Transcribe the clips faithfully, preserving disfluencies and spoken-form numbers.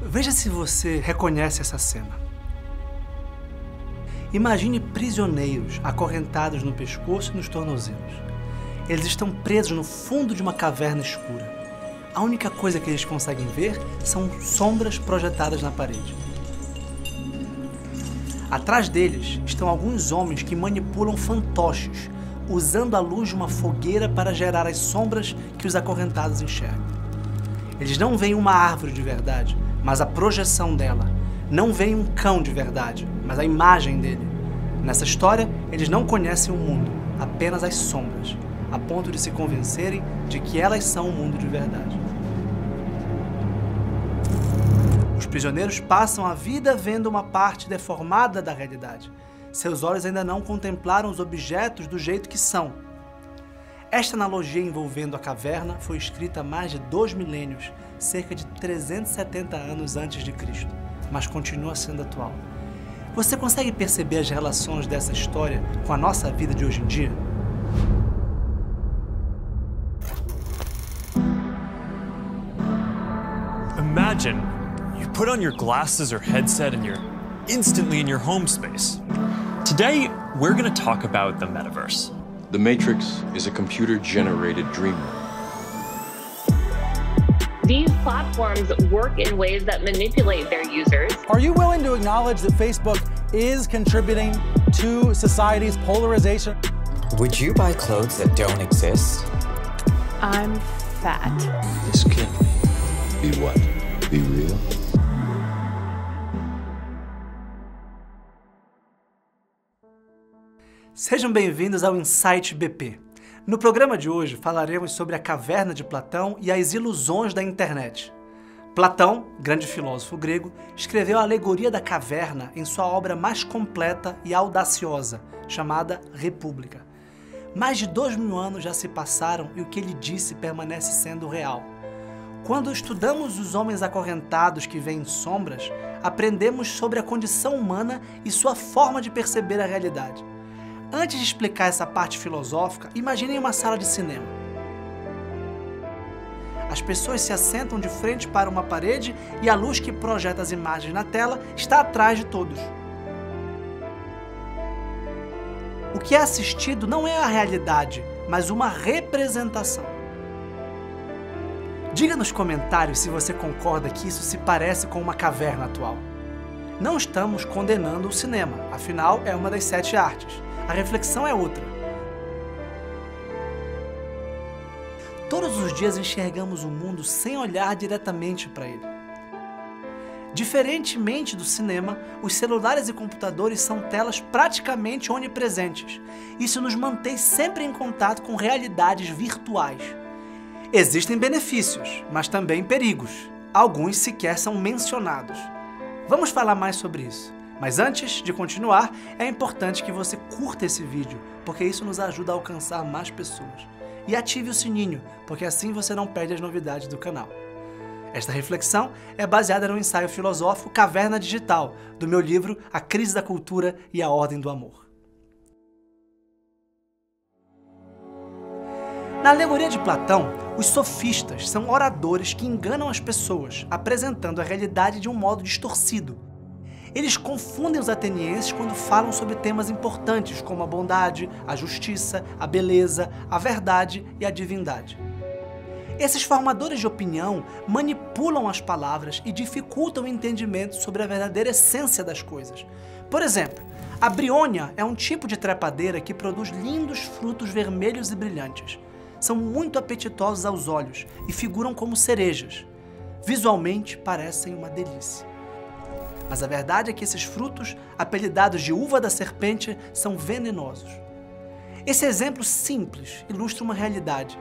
Veja se você reconhece essa cena. Imagine prisioneiros acorrentados no pescoço e nos tornozelos. Eles estão presos no fundo de uma caverna escura. A única coisa que eles conseguem ver são sombras projetadas na parede. Atrás deles estão alguns homens que manipulam fantoches, usando a luz de uma fogueira para gerar as sombras que os acorrentados enxergam. Eles não veem uma árvore de verdade, mas a projeção dela. Não veem um cão de verdade, mas a imagem dele. Nessa história, eles não conhecem o mundo, apenas as sombras, a ponto de se convencerem de que elas são o mundo de verdade. Os prisioneiros passam a vida vendo uma parte deformada da realidade. Seus olhos ainda não contemplaram os objetos do jeito que são. Esta analogia envolvendo a caverna foi escrita há mais de dois milênios, cerca de trezentos e setenta anos antes de Cristo, mas continua sendo atual. Você consegue perceber as relações dessa história com a nossa vida de hoje em dia? Imagine you put on your glasses or headset and you're instantly in your home space. Today, we're going to talk about the metaverse. The Matrix is a computer-generated dream world. These platforms work in ways that manipulate their users. Are you willing to acknowledge that Facebook is contributing to society's polarization? Would you buy clothes that don't exist? I'm fat. This can't be. Be what? Be real? Sejam bem-vindos ao Insight B P. No programa de hoje falaremos sobre a caverna de Platão e as ilusões da internet. Platão, grande filósofo grego, escreveu a alegoria da caverna em sua obra mais completa e audaciosa, chamada República. Mais de dois mil anos já se passaram e o que ele disse permanece sendo real. Quando estudamos os homens acorrentados que veem sombras, aprendemos sobre a condição humana e sua forma de perceber a realidade. Antes de explicar essa parte filosófica, imaginem uma sala de cinema. As pessoas se assentam de frente para uma parede e a luz que projeta as imagens na tela está atrás de todos. O que é assistido não é a realidade, mas uma representação. Diga nos comentários se você concorda que isso se parece com uma caverna atual. Não estamos condenando o cinema, afinal é uma das sete artes. A reflexão é outra. Todos os dias enxergamos o mundo sem olhar diretamente para ele. Diferentemente do cinema, os celulares e computadores são telas praticamente onipresentes. Isso nos mantém sempre em contato com realidades virtuais. Existem benefícios, mas também perigos. Alguns sequer são mencionados. Vamos falar mais sobre isso. Mas antes de continuar, é importante que você curta esse vídeo, porque isso nos ajuda a alcançar mais pessoas. E ative o sininho, porque assim você não perde as novidades do canal. Esta reflexão é baseada no ensaio filosófico Caverna Digital, do meu livro A Crise da Cultura e a Ordem do Amor. Na alegoria de Platão, os sofistas são oradores que enganam as pessoas, apresentando a realidade de um modo distorcido. Eles confundem os atenienses quando falam sobre temas importantes como a bondade, a justiça, a beleza, a verdade e a divindade. Esses formadores de opinião manipulam as palavras e dificultam o entendimento sobre a verdadeira essência das coisas. Por exemplo, a briônia é um tipo de trepadeira que produz lindos frutos vermelhos e brilhantes. São muito apetitosos aos olhos e figuram como cerejas. Visualmente parecem uma delícia. Mas a verdade é que esses frutos, apelidados de uva da serpente, são venenosos. Esse exemplo simples ilustra uma realidade.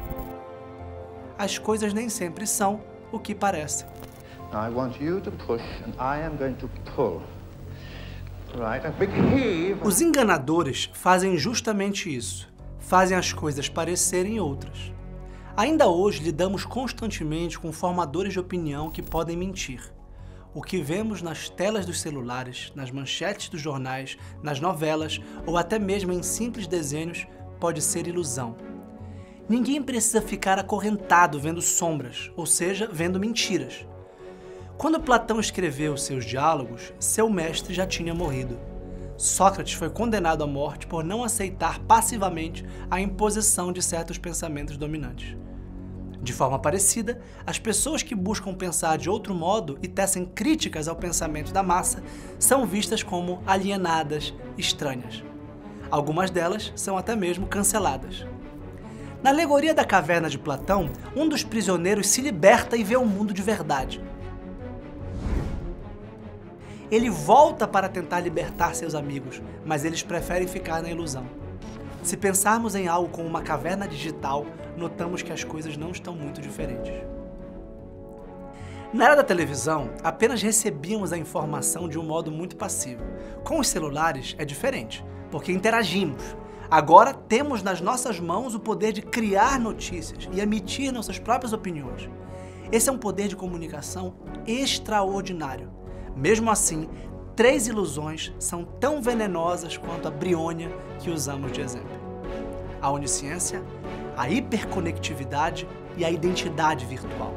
As coisas nem sempre são o que parecem. I want you to push and I am going to pull. Right? A big heave. Os enganadores fazem justamente isso. Fazem as coisas parecerem outras. Ainda hoje lidamos constantemente com formadores de opinião que podem mentir. O que vemos nas telas dos celulares, nas manchetes dos jornais, nas novelas ou até mesmo em simples desenhos pode ser ilusão. Ninguém precisa ficar acorrentado vendo sombras, ou seja, vendo mentiras. Quando Platão escreveu seus diálogos, seu mestre já tinha morrido. Sócrates foi condenado à morte por não aceitar passivamente a imposição de certos pensamentos dominantes. De forma parecida, as pessoas que buscam pensar de outro modo e tecem críticas ao pensamento da massa são vistas como alienadas, estranhas. Algumas delas são até mesmo canceladas. Na alegoria da caverna de Platão, um dos prisioneiros se liberta e vê o mundo de verdade. Ele volta para tentar libertar seus amigos, mas eles preferem ficar na ilusão. Se pensarmos em algo como uma caverna digital, notamos que as coisas não estão muito diferentes. Na era da televisão, apenas recebíamos a informação de um modo muito passivo. Com os celulares é diferente, porque interagimos. Agora temos nas nossas mãos o poder de criar notícias e emitir nossas próprias opiniões. Esse é um poder de comunicação extraordinário. Mesmo assim, três ilusões são tão venenosas quanto a briônia que usamos de exemplo: a onisciência, a hiperconectividade e a identidade virtual.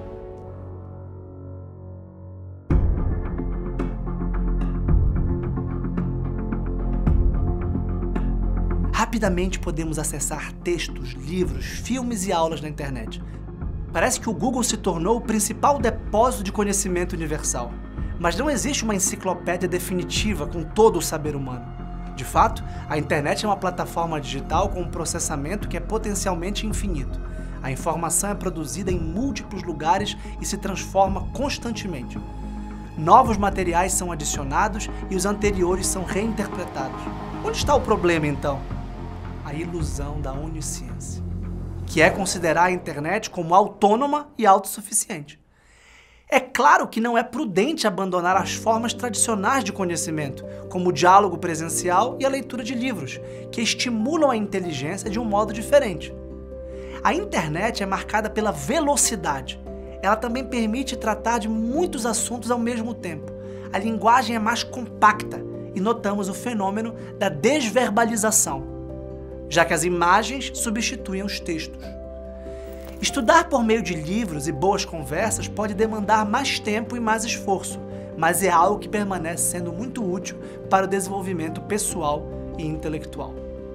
Rapidamente podemos acessar textos, livros, filmes e aulas na internet. Parece que o Google se tornou o principal depósito de conhecimento universal. Mas não existe uma enciclopédia definitiva com todo o saber humano. De fato, a internet é uma plataforma digital com um processamento que é potencialmente infinito. A informação é produzida em múltiplos lugares e se transforma constantemente. Novos materiais são adicionados e os anteriores são reinterpretados. Onde está o problema, então? A ilusão da onisciência, que é considerar a internet como autônoma e autossuficiente. É claro que não é prudente abandonar as formas tradicionais de conhecimento, como o diálogo presencial e a leitura de livros, que estimulam a inteligência de um modo diferente. A internet é marcada pela velocidade. Ela também permite tratar de muitos assuntos ao mesmo tempo. A linguagem é mais compacta e notamos o fenômeno da desverbalização, já que as imagens substituem os textos. Estudar por meio de livros e boas conversas pode demandar mais tempo e mais esforço, mas é algo que permanece sendo muito útil para o desenvolvimento pessoal e intelectual.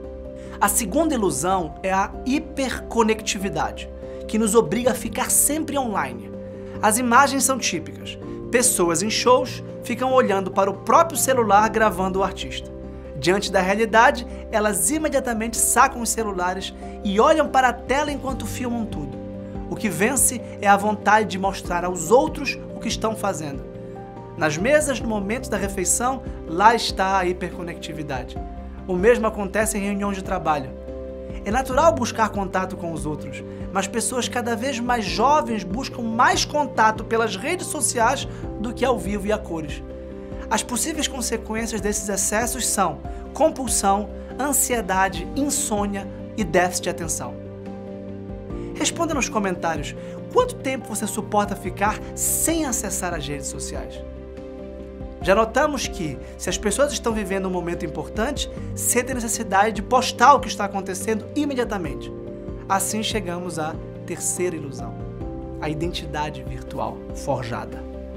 A segunda ilusão é a hiperconectividade, que nos obriga a ficar sempre online. As imagens são típicas. Pessoas em shows ficam olhando para o próprio celular gravando o artista. Diante da realidade, elas imediatamente sacam os celulares e olham para a tela enquanto filmam tudo. O que vence é a vontade de mostrar aos outros o que estão fazendo. Nas mesas, no momento da refeição, lá está a hiperconectividade. O mesmo acontece em reuniões de trabalho. É natural buscar contato com os outros, mas pessoas cada vez mais jovens buscam mais contato pelas redes sociais do que ao vivo e a cores. As possíveis consequências desses excessos são compulsão, ansiedade, insônia e déficit de atenção. Responda nos comentários quanto tempo você suporta ficar sem acessar as redes sociais. Já notamos que, se as pessoas estão vivendo um momento importante, sentem necessidade de postar o que está acontecendo imediatamente. Assim chegamos à terceira ilusão, a identidade virtual forjada.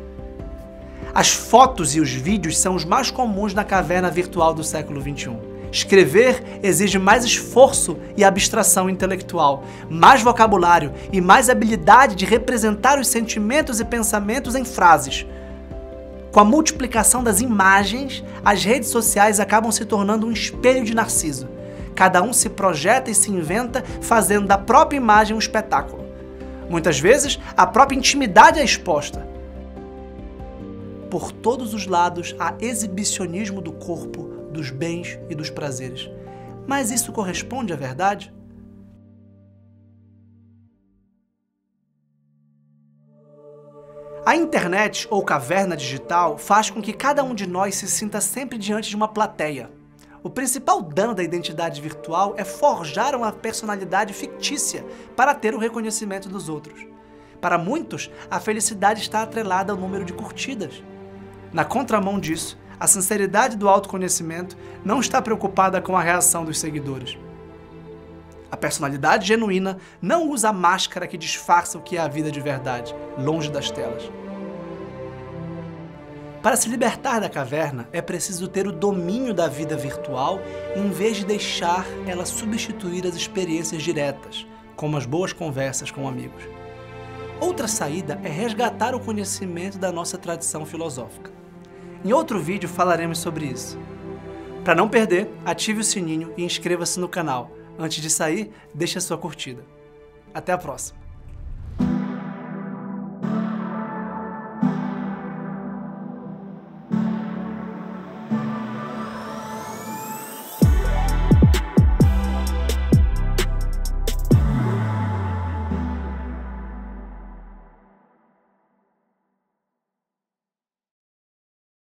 As fotos e os vídeos são os mais comuns na caverna virtual do século vinte e um. Escrever exige mais esforço e abstração intelectual, mais vocabulário e mais habilidade de representar os sentimentos e pensamentos em frases. Com a multiplicação das imagens, as redes sociais acabam se tornando um espelho de Narciso. Cada um se projeta e se inventa, fazendo da própria imagem um espetáculo. Muitas vezes, a própria intimidade é exposta. Por todos os lados há exibicionismo do corpo, dos bens e dos prazeres. Mas isso corresponde à verdade? A internet ou caverna digital faz com que cada um de nós se sinta sempre diante de uma plateia. O principal dano da identidade virtual é forjar uma personalidade fictícia para ter o reconhecimento dos outros. Para muitos, a felicidade está atrelada ao número de curtidas. Na contramão disso, a sinceridade do autoconhecimento não está preocupada com a reação dos seguidores. A personalidade genuína não usa a máscara que disfarça o que é a vida de verdade, longe das telas. Para se libertar da caverna, é preciso ter o domínio da vida virtual em vez de deixar ela substituir as experiências diretas, como as boas conversas com amigos. Outra saída é resgatar o conhecimento da nossa tradição filosófica. Em outro vídeo falaremos sobre isso. Para não perder, ative o sininho e inscreva-se no canal. Antes de sair, deixe a sua curtida. Até a próxima!